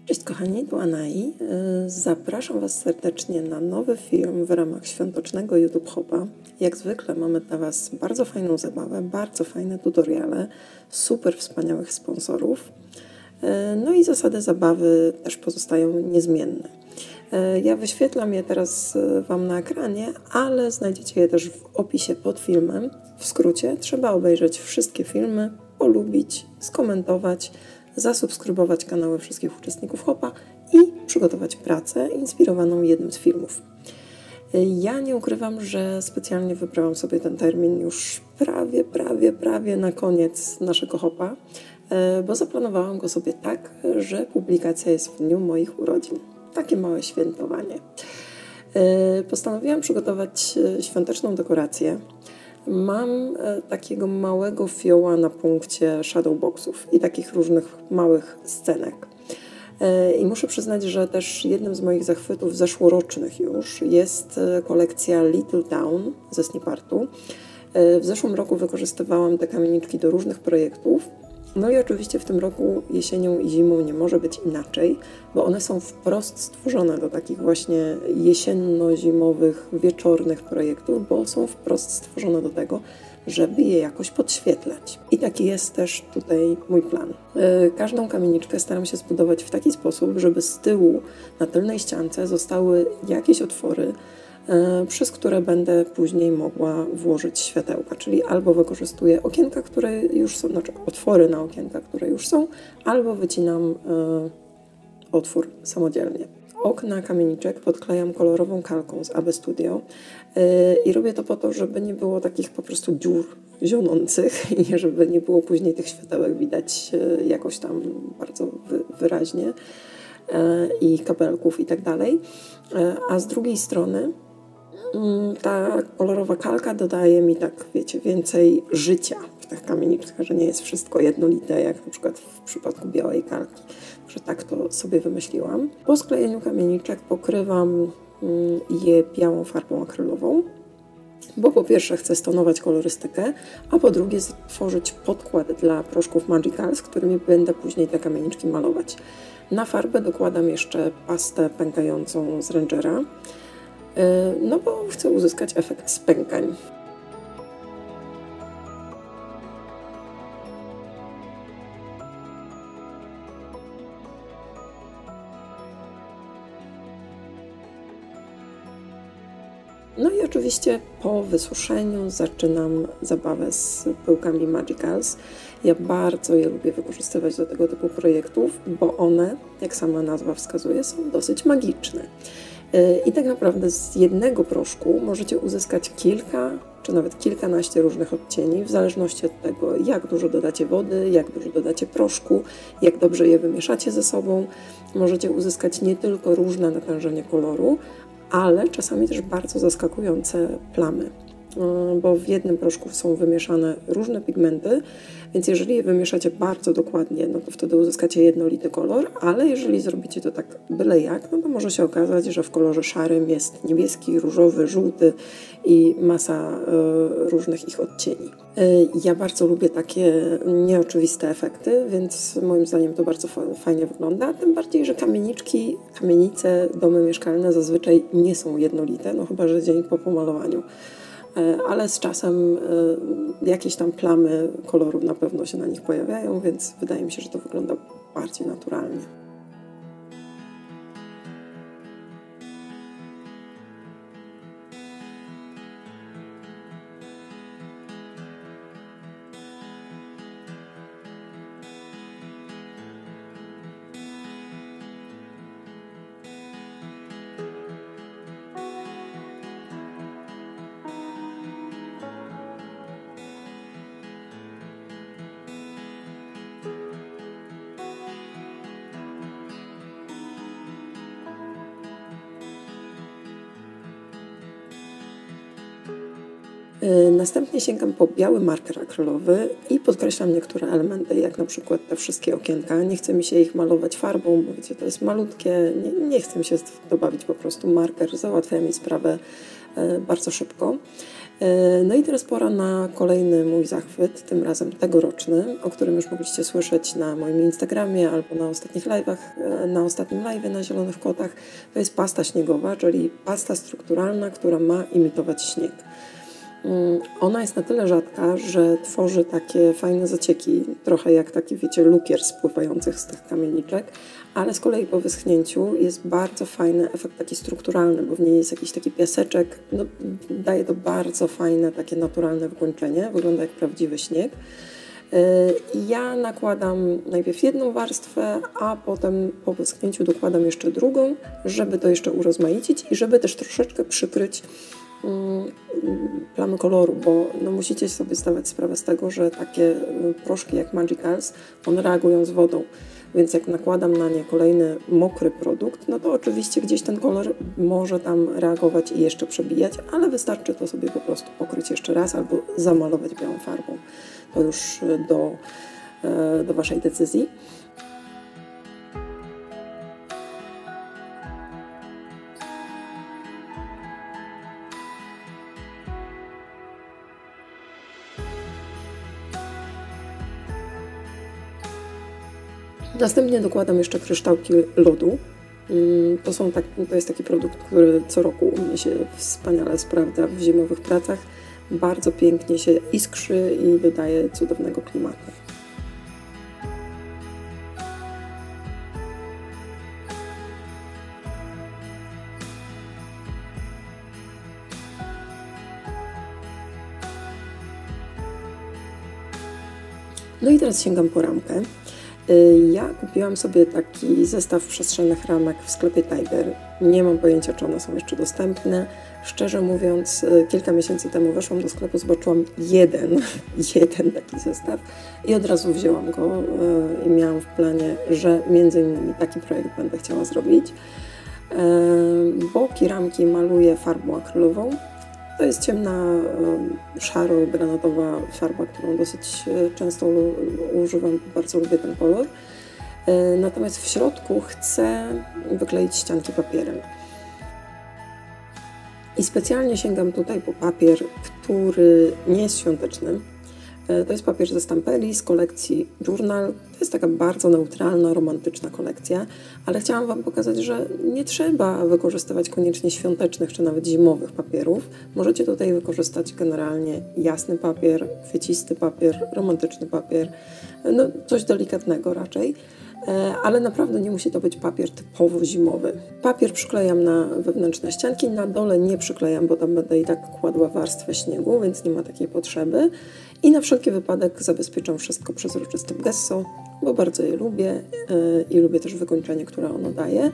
Cześć kochani, tu Anai. Zapraszam Was serdecznie na nowy film w ramach świątecznego YouTube Hopa. Jak zwykle mamy dla Was bardzo fajną zabawę, bardzo fajne tutoriale, super wspaniałych sponsorów. No i zasady zabawy też pozostają niezmienne. Ja wyświetlam je teraz Wam na ekranie, ale znajdziecie je też w opisie pod filmem. W skrócie, trzeba obejrzeć wszystkie filmy, polubić, skomentować, zasubskrybować kanały wszystkich uczestników Hopa i przygotować pracę inspirowaną jednym z filmów. Ja nie ukrywam, że specjalnie wybrałam sobie ten termin już prawie na koniec naszego Hopa, bo zaplanowałam go sobie tak, że publikacja jest w dniu moich urodzin. Takie małe świętowanie. Postanowiłam przygotować świąteczną dekorację. Mam takiego małego fioła na punkcie shadowboxów i takich różnych małych scenek. I muszę przyznać, że też jednym z moich zachwytów zeszłorocznych już jest kolekcja Little Town ze Snipartu. W zeszłym roku wykorzystywałam te kamieniczki do różnych projektów. No i oczywiście w tym roku jesienią i zimą nie może być inaczej, bo one są wprost stworzone do takich właśnie jesienno-zimowych, wieczornych projektów, bo są wprost stworzone do tego, żeby je jakoś podświetlać. I taki jest też tutaj mój plan. Każdą kamieniczkę staram się zbudować w taki sposób, żeby z tyłu na tylnej ściance zostały jakieś otwory, przez które będę później mogła włożyć światełka, czyli albo wykorzystuję okienka, które już są, znaczy otwory na okienka, które już są, albo wycinam otwór samodzielnie. Okna kamieniczek podklejam kolorową kalką z AB Studio i robię to po to, żeby nie było takich po prostu dziur zionących i żeby nie było później tych światełek widać jakoś tam bardzo wyraźnie i kabelków i tak dalej. A z drugiej strony ta kolorowa kalka dodaje mi, tak wiecie, więcej życia w tych kamieniczkach, że nie jest wszystko jednolite, jak na przykład w przypadku białej kalki. Że tak to sobie wymyśliłam. Po sklejeniu kamieniczek pokrywam je białą farbą akrylową, bo po pierwsze chcę stonować kolorystykę, a po drugie stworzyć podkład dla proszków Magicals, którymi będę później te kamieniczki malować. Na farbę dokładam jeszcze pastę pękającą z Rangera, no bo chcę uzyskać efekt spękań. No i oczywiście po wysuszeniu zaczynam zabawę z pyłkami Magicals. Ja bardzo je lubię wykorzystywać do tego typu projektów, bo one, jak sama nazwa wskazuje, są dosyć magiczne. I tak naprawdę z jednego proszku możecie uzyskać kilka, czy nawet kilkanaście różnych odcieni, w zależności od tego, jak dużo dodacie wody, jak dużo dodacie proszku, jak dobrze je wymieszacie ze sobą. Możecie uzyskać nie tylko różne natężenie koloru, ale czasami też bardzo zaskakujące plamy, bo w jednym proszku są wymieszane różne pigmenty, więc jeżeli je wymieszacie bardzo dokładnie, no to wtedy uzyskacie jednolity kolor, ale jeżeli zrobicie to tak byle jak, no to może się okazać, że w kolorze szarym jest niebieski, różowy, żółty i masa różnych ich odcieni. Ja bardzo lubię takie nieoczywiste efekty, więc moim zdaniem to bardzo fajnie wygląda, tym bardziej, że kamienice, domy mieszkalne zazwyczaj nie są jednolite, no chyba że dzień po pomalowaniu. Ale z czasem jakieś tam plamy koloru na pewno się na nich pojawiają, więc wydaje mi się, że to wygląda bardziej naturalnie. Następnie sięgam po biały marker akrylowy i podkreślam niektóre elementy, jak na przykład te wszystkie okienka. Nie chcę mi się ich malować farbą, bo wiecie, to jest malutkie, nie chcę mi się dobawić po prostu marker, załatwia mi sprawę bardzo szybko. No i teraz pora na kolejny mój zachwyt, tym razem tegoroczny, o którym już mogliście słyszeć na moim Instagramie albo na ostatnich live'ach, na ostatnim live'ie na Zielonych Kotach. To jest pasta śniegowa, czyli pasta strukturalna, która ma imitować śnieg. Ona jest na tyle rzadka, że tworzy takie fajne zacieki, trochę jak taki, wiecie, lukier spływających z tych kamieniczek, ale z kolei po wyschnięciu jest bardzo fajny efekt taki strukturalny, bo w niej jest jakiś taki piaseczek, no, daje to bardzo fajne, takie naturalne wykończenie, wygląda jak prawdziwy śnieg. Ja nakładam najpierw jedną warstwę, a potem po wyschnięciu dokładam jeszcze drugą, żeby to jeszcze urozmaicić i żeby też troszeczkę przykryć plamy koloru, bo no, musicie sobie zdawać sprawę z tego, że takie proszki jak Magicals, one reagują z wodą, więc jak nakładam na nie kolejny mokry produkt, no to oczywiście gdzieś ten kolor może tam reagować i jeszcze przebijać, ale wystarczy to sobie po prostu pokryć jeszcze raz albo zamalować białą farbą. To już do Waszej decyzji. Następnie dokładam jeszcze kryształki lodu. To jest taki produkt, który co roku u mnie się wspaniale sprawdza w zimowych pracach. Bardzo pięknie się iskrzy i dodaje cudownego klimatu. No i teraz sięgam po ramkę. Ja kupiłam sobie taki zestaw przestrzennych ramek w sklepie Tiger. Nie mam pojęcia, czy one są jeszcze dostępne. Szczerze mówiąc, kilka miesięcy temu weszłam do sklepu, zobaczyłam jeden taki zestaw i od razu wzięłam go i miałam w planie, że między innymi taki projekt będę chciała zrobić. Boki ramki maluję farbą akrylową. To jest ciemna, szaro-granatowa farba, którą dosyć często używam, bardzo lubię ten kolor. Natomiast w środku chcę wykleić ścianki papierem. I specjalnie sięgam tutaj po papier, który nie jest świąteczny. To jest papier ze Stamperii z kolekcji Journal. To jest taka bardzo neutralna, romantyczna kolekcja, ale chciałam Wam pokazać, że nie trzeba wykorzystywać koniecznie świątecznych czy nawet zimowych papierów. Możecie tutaj wykorzystać generalnie jasny papier, kwiecisty papier, romantyczny papier, no coś delikatnego raczej. Ale naprawdę nie musi to być papier typowo zimowy. Papier przyklejam na wewnętrzne ścianki, na dole nie przyklejam, bo tam będę i tak kładła warstwę śniegu, więc nie ma takiej potrzeby. I na wszelki wypadek zabezpieczam wszystko przezroczystym gesso, bo bardzo je lubię i lubię też wykończenie, które ono daje.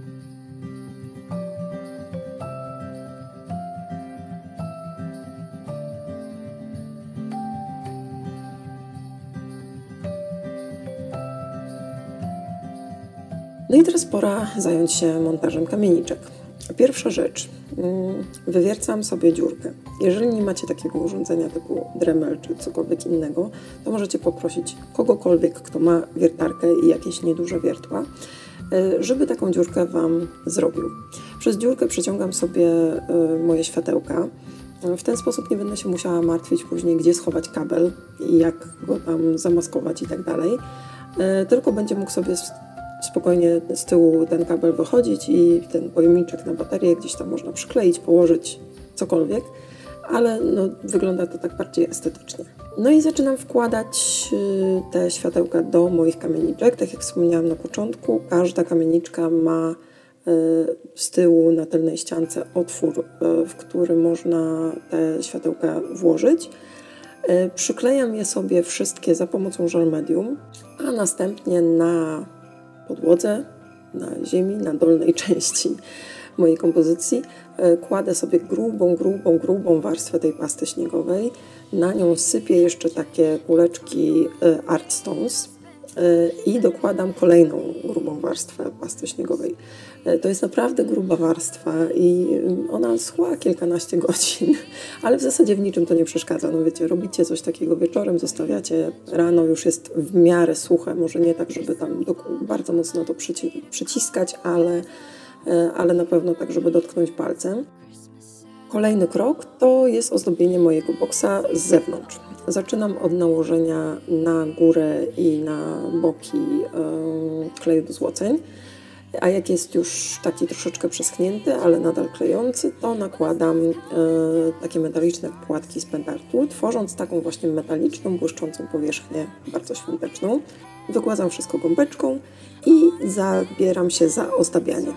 No i teraz pora zająć się montażem kamieniczek. Pierwsza rzecz, wywiercam sobie dziurkę. Jeżeli nie macie takiego urządzenia typu Dremel czy cokolwiek innego, to możecie poprosić kogokolwiek, kto ma wiertarkę i jakieś nieduże wiertła, żeby taką dziurkę Wam zrobił. Przez dziurkę przeciągam sobie moje światełka. W ten sposób nie będę się musiała martwić później, gdzie schować kabel i jak go tam zamaskować i tak dalej. Tylko będzie mógł sobie spokojnie z tyłu ten kabel wychodzić i ten pojemniczek na baterię gdzieś tam można przykleić, położyć, cokolwiek, ale no, wygląda to tak bardziej estetycznie. No i zaczynam wkładać te światełka do moich kamieniczek. Tak jak wspomniałam na początku, każda kamieniczka ma z tyłu na tylnej ściance otwór, w który można te światełka włożyć. Przyklejam je sobie wszystkie za pomocą żel medium, a następnie na podłodze, na ziemi, na dolnej części mojej kompozycji kładę sobie grubą warstwę tej pasty śniegowej. Na nią sypię jeszcze takie kuleczki Art Stones i dokładam kolejną grubą warstwę pasty śniegowej. To jest naprawdę gruba warstwa i ona schła kilkanaście godzin, ale w zasadzie w niczym to nie przeszkadza. No wiecie, robicie coś takiego wieczorem, zostawiacie, rano już jest w miarę suche, może nie tak, żeby tam bardzo mocno to przyciskać, ale na pewno tak, żeby dotknąć palcem. Kolejny krok to jest ozdobienie mojego boksa z zewnątrz. Zaczynam od nałożenia na górę i na boki kleju do złoceń, a jak jest już taki troszeczkę przeschnięty, ale nadal klejący, to nakładam takie metaliczne płatki z pentartu, tworząc taką właśnie metaliczną, błyszczącą powierzchnię, bardzo świąteczną. Wykładam wszystko gąbeczką i zabieram się za ozdabianie.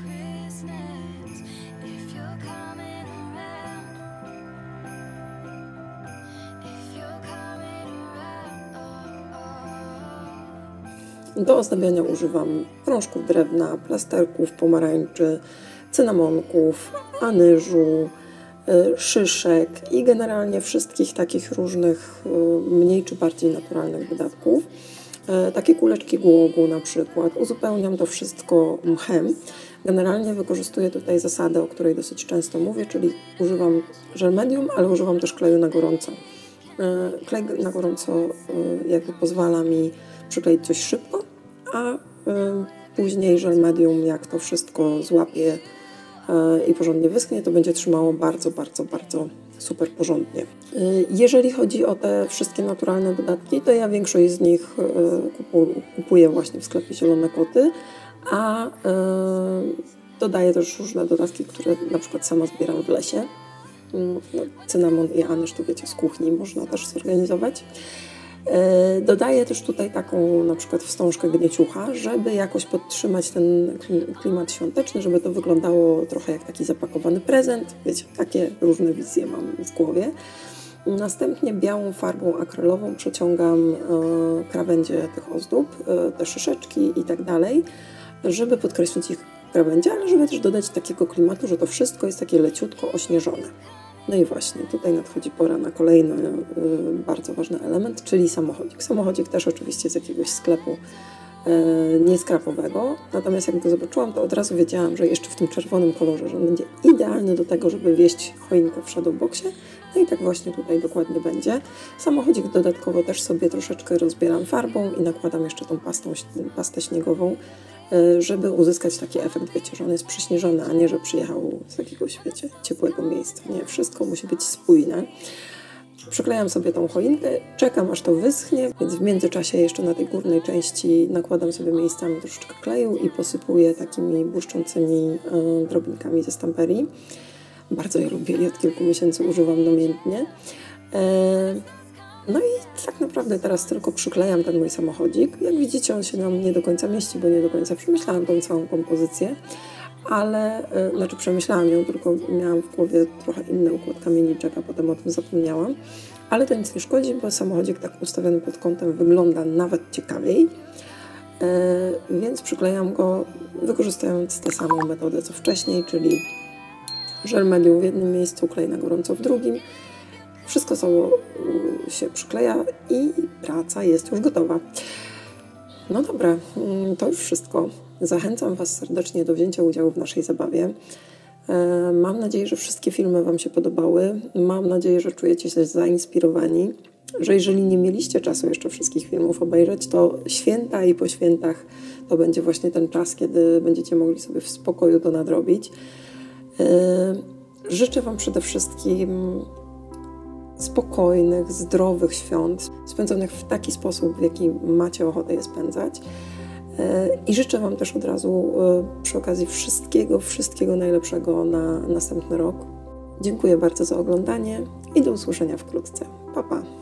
Do ozdabiania używam krążków drewna, plasterków, pomarańczy, cynamonków, anyżu, szyszek i generalnie wszystkich takich różnych mniej czy bardziej naturalnych dodatków. Takie kuleczki głogu na przykład. Uzupełniam to wszystko mchem. Generalnie wykorzystuję tutaj zasadę, o której dosyć często mówię, czyli używam żel medium, ale używam też kleju na gorąco. Klej na gorąco jakby pozwala mi przykleić coś szybko, a później żel medium, jak to wszystko złapie i porządnie wyschnie, to będzie trzymało bardzo, bardzo, bardzo super porządnie. Jeżeli chodzi o te wszystkie naturalne dodatki, to ja większość z nich kupuję właśnie w sklepie Zielone Koty, a dodaję też różne dodatki, które na przykład sama zbieram w lesie. Cynamon i anyż, to wiecie, z kuchni można też zorganizować. Dodaję też tutaj taką na przykład wstążkę gnieciucha, żeby jakoś podtrzymać ten klimat świąteczny, żeby to wyglądało trochę jak taki zapakowany prezent. Wiecie, takie różne wizje mam w głowie. Następnie białą farbą akrylową przeciągam krawędzie tych ozdób, te szyszeczki i tak dalej, żeby podkreślić ich krawędzie, ale żeby też dodać takiego klimatu, że to wszystko jest takie leciutko ośnieżone. No i właśnie, tutaj nadchodzi pora na kolejny bardzo ważny element, czyli samochodzik. Samochodzik też oczywiście z jakiegoś sklepu nieskrapowego, natomiast jak go zobaczyłam, to od razu wiedziałam, że jeszcze w tym czerwonym kolorze, że on będzie idealny do tego, żeby wieść choinkę w Shadowboxie. No i tak właśnie tutaj dokładnie będzie. Samochodzik dodatkowo też sobie troszeczkę rozbieram farbą i nakładam jeszcze tą pastę śniegową, żeby uzyskać taki efekt, wiecie, że on jest przyśnieżony, a nie, że przyjechał z jakiegoś, wiecie, ciepłego miejsca. Nie, wszystko musi być spójne. Przyklejam sobie tą choinkę, czekam aż to wyschnie, więc w międzyczasie jeszcze na tej górnej części nakładam sobie miejscami troszeczkę kleju i posypuję takimi błyszczącymi drobinkami ze Stamperii. Bardzo je lubię i od kilku miesięcy używam namiętnie. No i tak naprawdę teraz tylko przyklejam ten mój samochodzik. Jak widzicie, on się nam nie do końca mieści, bo nie do końca przemyślałam tą całą kompozycję, ale, znaczy przemyślałam ją, tylko miałam w głowie trochę inny układ kamieniczek, a potem o tym zapomniałam. Ale to nic nie szkodzi, bo samochodzik tak ustawiony pod kątem wygląda nawet ciekawiej. Więc przyklejam go, wykorzystując tę samą metodę co wcześniej, czyli żel medium w jednym miejscu, klej na gorąco w drugim. Wszystko się przykleja i praca jest już gotowa. No dobra, to już wszystko. Zachęcam Was serdecznie do wzięcia udziału w naszej zabawie. Mam nadzieję, że wszystkie filmy Wam się podobały. Mam nadzieję, że czujecie się zainspirowani, że jeżeli nie mieliście czasu jeszcze wszystkich filmów obejrzeć, to święta i po świętach to będzie właśnie ten czas, kiedy będziecie mogli sobie w spokoju to nadrobić. Życzę Wam przede wszystkim spokojnych, zdrowych świąt, spędzonych w taki sposób, w jaki macie ochotę je spędzać. I życzę Wam też od razu przy okazji wszystkiego najlepszego na następny rok. Dziękuję bardzo za oglądanie i do usłyszenia wkrótce. Pa, pa!